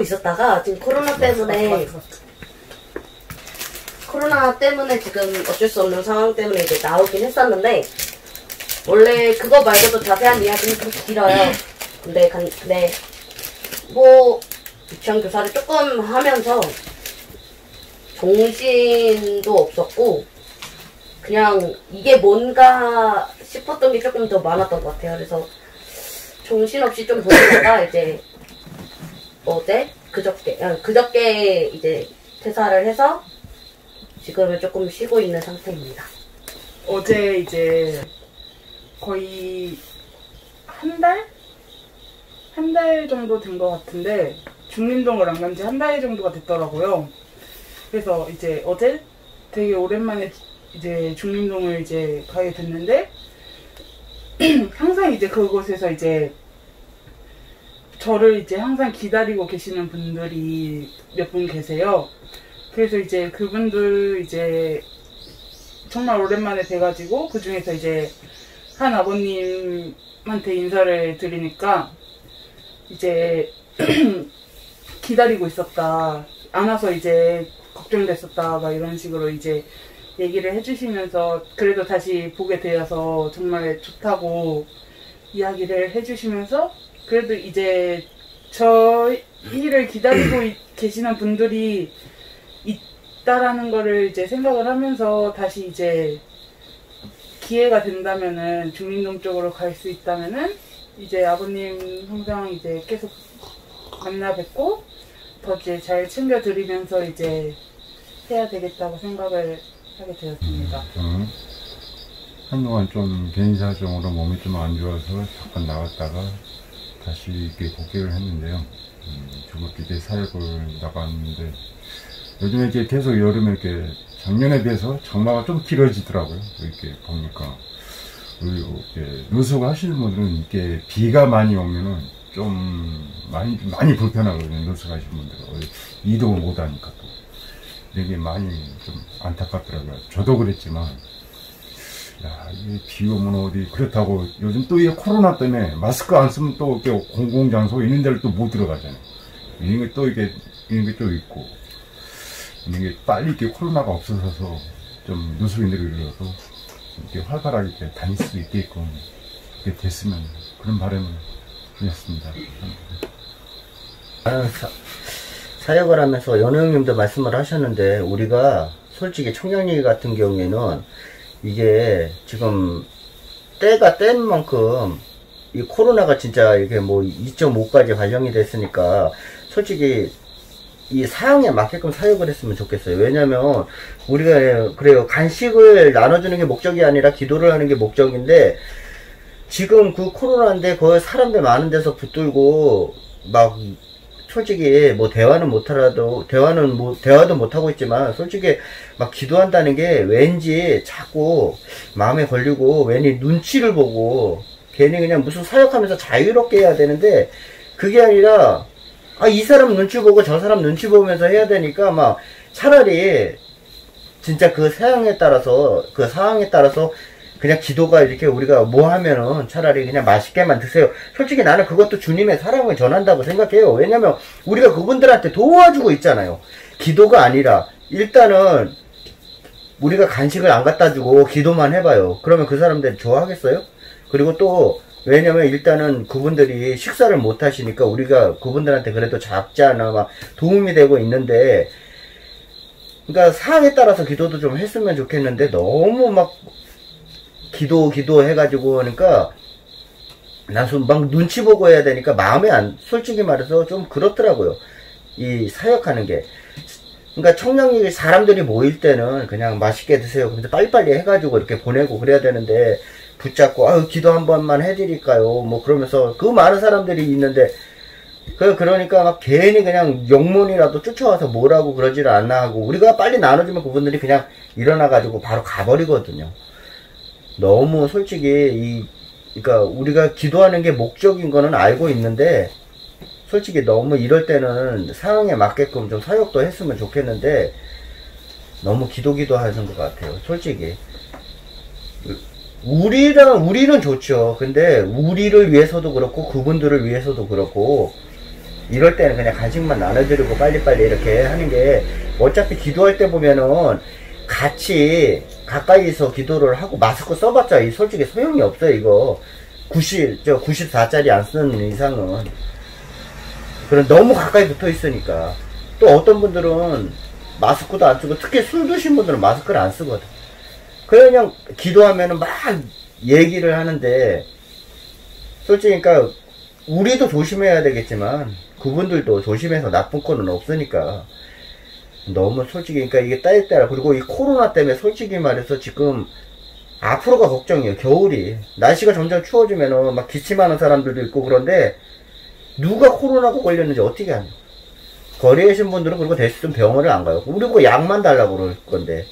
있었다가 지금 코로나 때문에 지금 어쩔 수 없는 상황 때문에 이제 나오긴 했었는데 원래 그거 말고도 자세한 이야기는 좀 길어요. 근데 뭐 유치원 교사를 조금 하면서 정신도 없었고 그냥 이게 뭔가 싶었던 게 조금 더 많았던 것 같아요. 그래서 정신없이 좀 보다가 이제 그저께 이제 퇴사를 해서 지금은 조금 쉬고 있는 상태입니다. 어제 이제 거의 한 달 정도 된 것 같은데 중림동을 안 간 지 한 달 정도가 됐더라고요. 그래서 이제 어제 되게 오랜만에 이제 중림동을 이제 가게 됐는데 항상 이제 그곳에서 이제 저를 이제 항상 기다리고 계시는 분들이 몇 분 계세요. 그래서 이제 그분들 이제 정말 오랜만에 뵈가지고 그 중에서 이제 한 아버님한테 인사를 드리니까 이제 기다리고 있었다, 안 와서 이제 걱정됐었다, 막 이런 식으로 이제 얘기를 해주시면서 그래도 다시 보게 되어서 정말 좋다고 이야기를 해주시면서 그래도 이제 저희를 기다리고 계시는 분들이 있다라는 거를 이제 생각을 하면서 다시 이제 기회가 된다면은 중림동 쪽으로 갈 수 있다면은 이제 아버님 항상 이제 계속 만나 뵙고 더 이제 잘 챙겨드리면서 이제 해야 되겠다고 생각을 하게 되었습니다. 저는 한동안 좀 개인 사정으로 몸이 좀 안 좋아서 잠깐 나갔다가 다시 이렇게 복귀를 했는데요. 저것도 이제 사역을 나갔는데 요즘에 이렇게 계속 여름에 이렇게 작년에 비해서 장마가 좀 길어지더라고요. 이렇게 보니까 이렇게 노숙 하시는 분들은 이렇게 비가 많이 오면은 좀 많이 불편하거든요. 노숙 하시는 분들은 이동을 못 하니까 또 이게 많이 좀 안타깝더라고요. 저도 그랬지만 야, 이 비 오면 어디 그렇다고 요즘 또 이 코로나 때문에 마스크 안 쓰면 또 이렇게 공공장소 있는 데를 또 못 들어가잖아요. 이런 게 또 있고 이게 빨리 이렇게 코로나가 없어져서 좀 노숙인들이라도 이렇게 활발하게 이렇게 다닐 수 있게끔 이렇게 됐으면 그런 바람을 드렸습니다. 사역을 하면서 연우 형님도 말씀을 하셨는데 우리가 솔직히 청량리 같은 경우에는 이게 지금 때가 땐 만큼 이 코로나가 진짜 이렇게 뭐 2.5까지 발령이 됐으니까 솔직히 이 사항에 맞게끔 사역을 했으면 좋겠어요. 왜냐면 우리가 그래요, 간식을 나눠주는 게 목적이 아니라 기도를 하는 게 목적인데 지금 그 코로나인데 거의 사람들 많은 데서 붙들고 막 솔직히 뭐 대화도 못하고 있지만 솔직히 막 기도한다는 게 왠지 자꾸 마음에 걸리고 괜히 눈치를 보고 괜히 그냥 무슨 사역하면서 자유롭게 해야 되는데 그게 아니라 이 사람 눈치 보고 저 사람 눈치 보면서 해야 되니까 막 차라리 진짜 그 상황에 따라서 그냥 기도가 이렇게 우리가 뭐 하면은 차라리 그냥 맛있게만 드세요. 솔직히 나는 그것도 주님의 사랑을 전한다고 생각해요. 왜냐면 우리가 그분들한테 도와주고 있잖아요. 기도가 아니라 일단은 우리가 간식을 안 갖다 주고 기도만 해봐요. 그러면 그 사람들 좋아하겠어요? 그리고 또 왜냐면 일단은 그분들이 식사를 못 하시니까 우리가 그분들한테 그래도 작지 않아 막 도움이 되고 있는데, 그러니까 상황에 따라서 기도도 좀 했으면 좋겠는데 너무 막 기도 해가지고 하니까 난 막 눈치 보고 해야 되니까 마음에 솔직히 말해서 좀 그렇더라고요. 이 사역하는 게. 그러니까 청량리 사람들이 모일 때는 그냥 맛있게 드세요. 근데 빨리빨리 해가지고 이렇게 보내고 그래야 되는데 붙잡고 기도 한 번만 해드릴까요? 뭐 그러면서 그 많은 사람들이 있는데 그러니까 막 괜히 그냥 영문이라도 쫓아와서 뭐라고 그러지를 않나 하고 우리가 빨리 나눠주면 그분들이 그냥 일어나가지고 바로 가버리거든요. 너무 솔직히 그러니까 우리가 기도하는 게 목적인 거는 알고 있는데 솔직히 너무 이럴 때는 상황에 맞게끔 좀 사역도 했으면 좋겠는데 너무 기도하는 것 같아요. 솔직히 우리는 좋죠. 근데 우리를 위해서도 그렇고 그분들을 위해서도 그렇고 이럴 때는 그냥 간식만 나눠드리고 빨리빨리 이렇게 하는 게, 어차피 기도할 때 보면은 같이 가까이서 기도를 하고 마스크 써봤자 솔직히 소용이 없어요. 이거 94짜리 안 쓰는 이상은. 그럼 너무 가까이 붙어 있으니까. 또 어떤 분들은 마스크도 안 쓰고, 특히 술 드신 분들은 마스크를 안 쓰거든. 그냥 기도하면은 막 얘기를 하는데, 솔직히 그러니까 우리도 조심해야 되겠지만 그분들도 조심해서 나쁜 거는 없으니까. 너무 솔직히 그러니까 이게 따라, 그리고 이 코로나 때문에 솔직히 말해서 지금 앞으로가 걱정이에요. 겨울이 날씨가 점점 추워지면은 막 기침하는 사람들도 있고, 그런데 누가 코로나가 걸렸는지 어떻게 아냐. 거리에 계신 분들은 그리고 대신 병원을 안 가요. 우리고 약만 달라고 그럴 건데.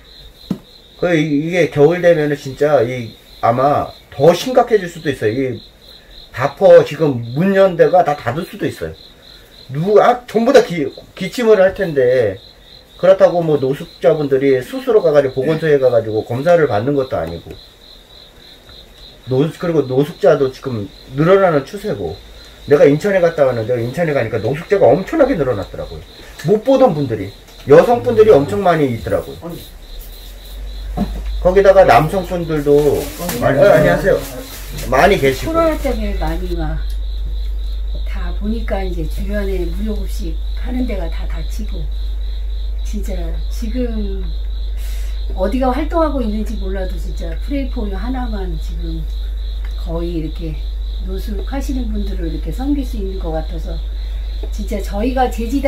이게 겨울 되면은 진짜 아마 더 심각해질 수도 있어요. 이 바퍼 지금 문 연 데가 다 닫을 수도 있어요. 전부 다 기침을 할 텐데, 그렇다고 뭐 노숙자분들이 스스로 가가지고 보건소에 가가지고 검사를 받는 것도 아니고, 그리고 노숙자도 지금 늘어나는 추세고, 내가 인천에 갔다 왔는데, 인천에 가니까 노숙자가 엄청나게 늘어났더라고요. 못 보던 분들이, 여성분들이 엄청 많이 있더라고요. 거기다가 남성분들도 안녕하세요. 많이 계시고. 코로나 때문에 많이 다 보니까 이제 주변에 무료급식 하는 데가 다 닫히고, 진짜 지금 어디가 활동하고 있는지 몰라도 진짜 프레이포유 하나만 지금 거의 이렇게 노숙하시는 분들을 이렇게 섬길 수 있는 것 같아서, 진짜 저희가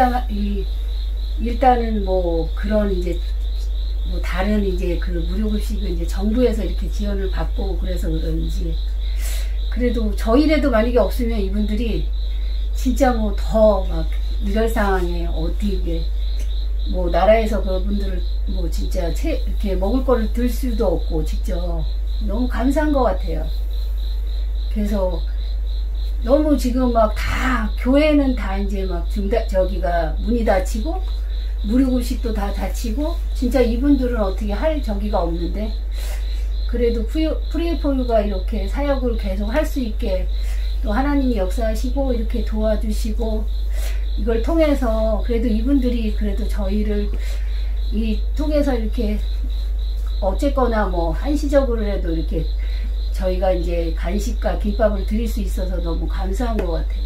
일단은 뭐 그런 이제 뭐 다른 이제 그 무료급식은 이제 정부에서 이렇게 지원을 받고 그래서 그런지, 그래도 저희라도 만약에 없으면 이분들이 진짜 뭐 더 막 이럴 상황에 어떻게 뭐 나라에서 그분들을 뭐 진짜 이렇게 먹을 거를 들 수도 없고 직접 너무 감사한 것 같아요. 그래서 너무 지금 막 다 교회는 다 이제 막 저기가 문이 닫히고 무료급식도 다 닫히고, 진짜 이분들은 어떻게 할 저기가 없는데, 그래도 프리포유가 이렇게 사역을 계속 할 수 있게 또 하나님이 역사하시고 이렇게 도와주시고, 이걸 통해서 그래도 이분들이 그래도 저희를 통해서 이렇게 어쨌거나 뭐 한시적으로라도 이렇게 저희가 이제 간식과 김밥을 드릴 수 있어서 너무 감사한 것 같아요.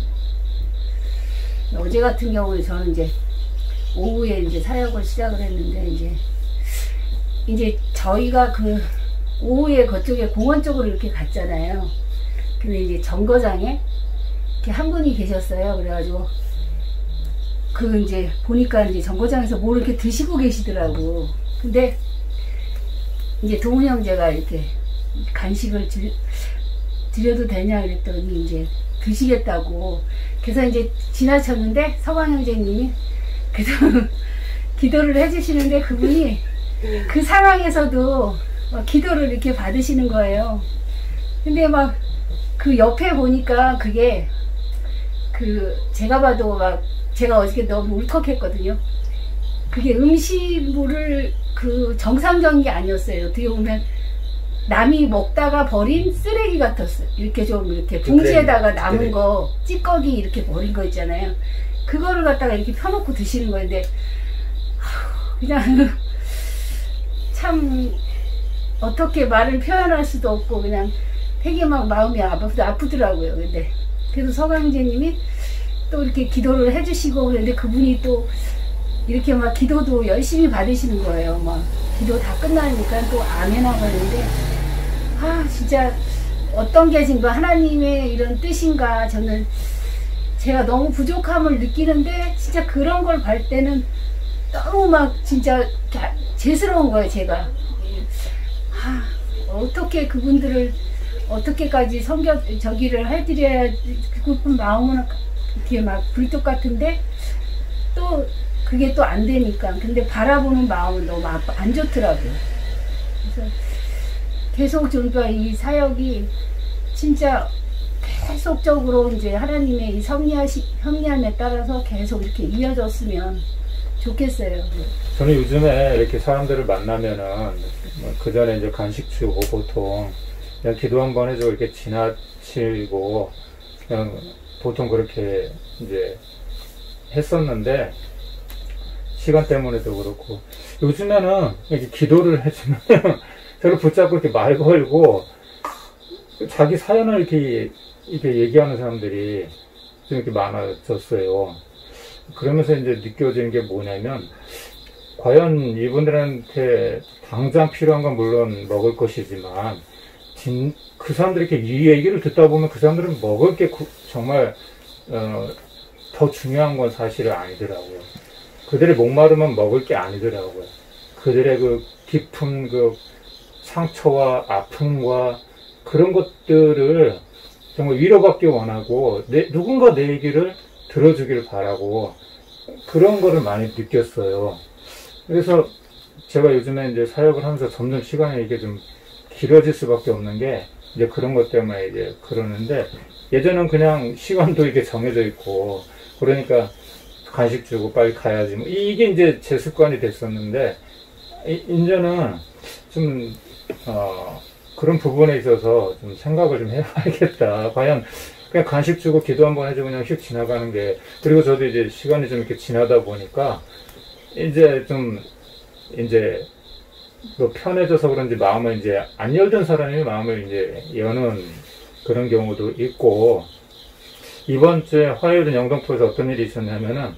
어제 같은 경우는 저는 이제 오후에 이제 사역을 시작을 했는데, 이제 저희가 그 오후에 그쪽에 공원 쪽으로 이렇게 갔잖아요. 근데 이제 정거장에 이렇게 한 분이 계셨어요. 그래가지고 이제 보니까 이제 정거장에서 뭘 이렇게 드시고 계시더라고. 근데 이제 동훈 형제가 이렇게 간식을 드려도 되냐 그랬더니 이제 드시겠다고. 그래서 이제 지나쳤는데 서광 형제님이 그래서 기도를 해주시는데, 그분이 그 상황에서도 막 기도를 이렇게 받으시는 거예요. 근데 막 그 옆에 보니까 그게 제가 봐도 막 제가 어저께 너무 울컥했거든요. 그게 음식물을 정상적인 게 아니었어요. 어떻게 보면 남이 먹다가 버린 쓰레기 같았어요. 이렇게 좀 이렇게 봉지에다가 남은 거 찌꺼기 이렇게 버린 거 있잖아요. 그거를 갖다가 이렇게 펴놓고 드시는 건데, 그냥 참 어떻게 말을 표현할 수도 없고 그냥 되게 막 마음이 아프더라고요. 근데 그래도 서강재님이 또 이렇게 기도를 해주시고, 그런데 그분이 또 이렇게 막 기도도 열심히 받으시는 거예요. 막 기도 다 끝나니까 또 아멘 하는데, 진짜 어떤 게 지금 하나님의 이런 뜻인가. 저는 제가 너무 부족함을 느끼는데 진짜 그런 걸 볼 때는 너무 막 진짜 죄스러운 거예요. 제가 어떻게 그분들을 어떻게까지 저기를 해드려야, 그분 마음은 이렇게 막 불뚝 같은데 또 그게 또 안 되니까. 근데 바라보는 마음은 너무 안 좋더라고요. 그래서 계속 저희가 이 사역이 진짜 계속적으로 이제 하나님의 이 섭리함에 따라서 계속 이렇게 이어졌으면 좋겠어요. 저는 요즘에 이렇게 사람들을 만나면은 그 전에 이제 간식 주고 보통 그냥 기도 한번 해주고 이렇게 지나치고 그냥 보통 그렇게 이제 했었는데, 시간 때문에도 그렇고, 요즘에는 이렇게 기도를 해주면, 저를 붙잡고 이렇게 말 걸고, 자기 사연을 이렇게 얘기하는 사람들이 좀 이렇게 많아졌어요. 그러면서 이제 느껴지는 게 뭐냐면, 과연 이분들한테 당장 필요한 건 물론 먹을 것이지만, 그 사람들이 이렇게 이 얘기를 듣다 보면 그 사람들은 먹을 게 정말, 더 중요한 건 사실은 아니더라고요. 그들의 목마름은 먹을 게 아니더라고요. 그들의 그 깊은 그 상처와 아픔과 그런 것들을 정말 위로받기 원하고, 누군가 내 얘기를 들어주기를 바라고, 그런 거를 많이 느꼈어요. 그래서 제가 요즘에 이제 사역을 하면서 점점 시간이 이게 좀 길어질 수밖에 없는 게, 이제 그런 것 때문에 이제 그러는데, 예전엔 그냥 시간도 이렇게 정해져 있고, 그러니까 간식 주고 빨리 가야지. 뭐 이게 이제 제 습관이 됐었는데, 이제는 좀, 그런 부분에 있어서 좀 생각을 좀 해봐야겠다. 과연 그냥 간식 주고 기도 한번 해주고 그냥 휙 지나가는 게, 그리고 저도 이제 시간이 좀 이렇게 지나다 보니까, 이제 좀, 이제, 뭐 편해져서 그런지 마음을 이제 안 열던 사람이 마음을 이제 여는 그런 경우도 있고, 이번 주에 화요일은 영등포에서 어떤 일이 있었냐면은,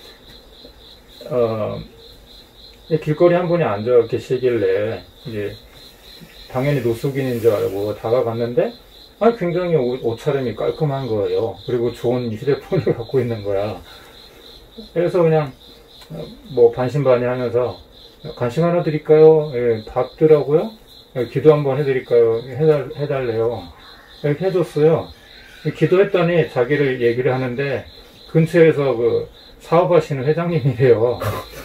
길거리 한 분이 앉아 계시길래, 이제, 당연히 노숙인인 줄 알고 다가갔는데, 굉장히 옷차림이 깔끔한 거예요. 그리고 좋은 휴대폰을 갖고 있는 거야. 그래서 그냥, 뭐 반신반의 하면서, 간식 하나 드릴까요? 예, 받더라고요. 예, 기도 한번 해드릴까요? 해달래요. 이렇게 해줬어요. 기도했더니 자기를 얘기를 하는데, 근처에서 그 사업하시는 회장님이래요.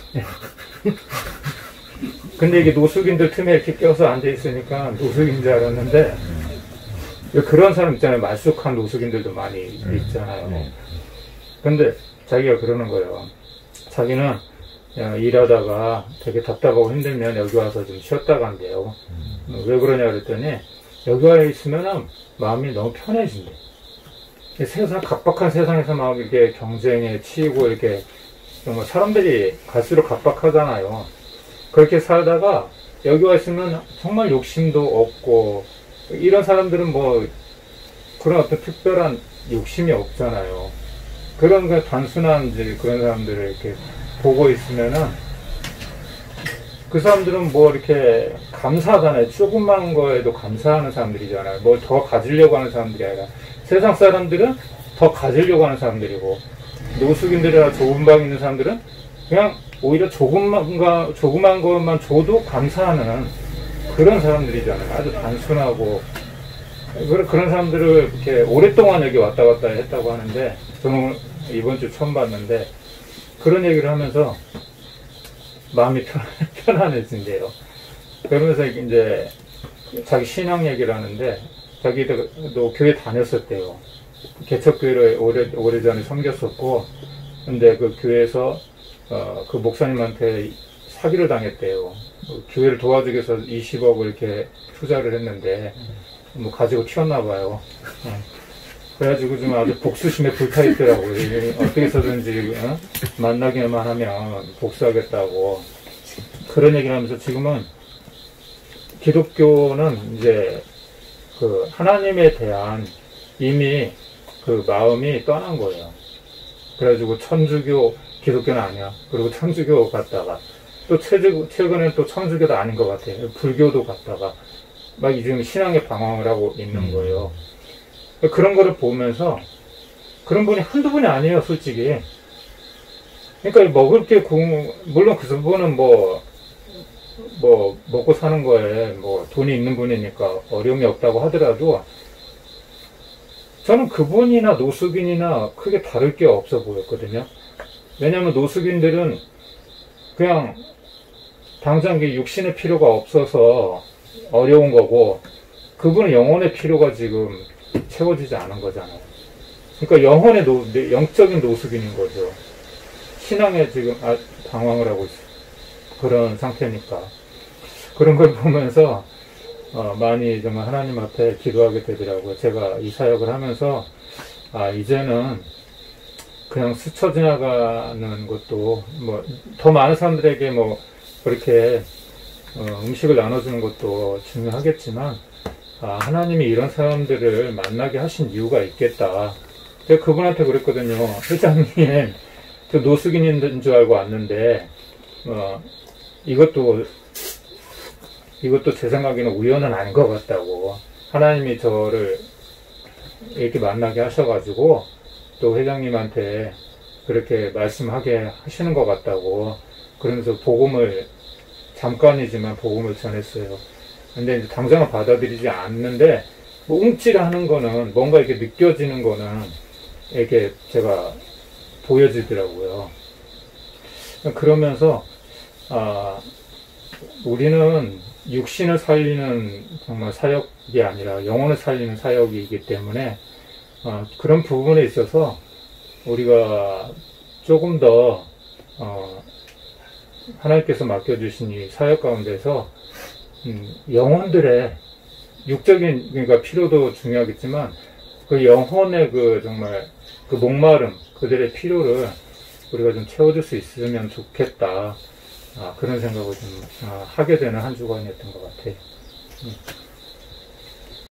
근데 이게 노숙인들 틈에 이렇게 껴서 앉아있으니까 노숙인 줄 알았는데, 그런 사람 있잖아요. 말쑥한 노숙인들도 많이 있잖아요. 근데 자기가 그러는 거예요. 자기는 일하다가 되게 답답하고 힘들면 여기 와서 좀 쉬었다 간대요. 왜 그러냐 그랬더니, 여기 와 있으면 마음이 너무 편해진대. 세상, 각박한 세상에서 막 이렇게 경쟁에 치이고 이렇게, 정말 사람들이 갈수록 각박하잖아요. 그렇게 살다가 여기 와 있으면 정말 욕심도 없고, 이런 사람들은 뭐 그런 어떤 특별한 욕심이 없잖아요. 그런 그 단순한 이제 그런 사람들을 이렇게 보고 있으면은, 그 사람들은 뭐 이렇게 감사하잖아요. 조그만 거에도 감사하는 사람들이잖아요. 뭘 더 가지려고 하는 사람들이 아니라, 세상 사람들은 더 가지려고 하는 사람들이고, 노숙인들이나 좁은 방에 있는 사람들은 그냥 오히려 조그만 것만 줘도 감사하는 그런 사람들이잖아요. 아주 단순하고, 그런 사람들을 이렇게 오랫동안 여기 왔다 갔다 했다고 하는데, 저는 이번 주 처음 봤는데, 그런 얘기를 하면서 마음이 편안해진대요. 그러면서 이제 자기 신앙 얘기를 하는데, 자기도 교회 다녔었대요. 개척교회를 오래전에 섬겼었고, 근데 그 교회에서 그 목사님한테 사기를 당했대요. 교회를 도와주기 위해서 20억을 이렇게 투자를 했는데, 뭐 가지고 튀었나 봐요. 그래가지고 좀 아주 복수심에 불타있더라고요. 어떻게 해서든지 만나기만 하면 복수하겠다고 그런 얘기를 하면서, 지금은 기독교는 이제 그 하나님에 대한 이미 그 마음이 떠난 거예요. 그래가지고 천주교, 기독교는 아니야. 그리고 천주교 갔다가 또 최근에 또 천주교도 아닌 것 같아요. 불교도 갔다가 막 지금 신앙에 방황을 하고 있는 거예요. 그런 거를 보면서, 그런 분이 한두 분이 아니에요, 솔직히. 그러니까 먹을 게 물론 그 분은 뭐 먹고 사는 거에 뭐 돈이 있는 분이니까 어려움이 없다고 하더라도, 저는 그분이나 노숙인이나 크게 다를 게 없어 보였거든요. 왜냐하면 노숙인들은 그냥 당장 육신의 필요가 없어서 어려운 거고, 그분은 영혼의 필요가 지금 채워지지 않은 거잖아요. 그러니까 영적인 노숙인인 거죠. 신앙에 지금 방황을 하고 있어요. 그런 상태니까. 그런 걸 보면서 많이 정말 하나님 앞에 기도하게 되더라고요. 제가 이 사역을 하면서 이제는 그냥 스쳐 지나가는 것도 뭐 더 많은 사람들에게 뭐 그렇게 음식을 나눠주는 것도 중요하겠지만 하나님이 이런 사람들을 만나게 하신 이유가 있겠다. 제가 그분한테 그랬거든요. 회장님, 저 노숙인인 줄 알고 왔는데 이것도 제 생각에는 우연은 아닌 것 같다고. 하나님이 저를 이렇게 만나게 하셔가지고 또 회장님한테 그렇게 말씀하게 하시는 것 같다고. 그러면서 복음을 잠깐이지만 복음을 전했어요. 근데 이제 당장은 받아들이지 않는데 뭐 움찔하는 거는 뭔가 이렇게 느껴지는 거는 이렇게 제가 보여지더라고요. 그러면서 우리는 육신을 살리는 정말 사역이 아니라 영혼을 살리는 사역이기 때문에 그런 부분에 있어서 우리가 조금 더 하나님께서 맡겨주신 이 사역 가운데서 영혼들의 육적인 그러니까 필요도 중요하겠지만 그 영혼의 그 정말 그 목마름 그들의 필요를 우리가 좀 채워줄 수 있으면 좋겠다. 그런 생각을 좀 하게 되는 한 주간이었던 것 같아요.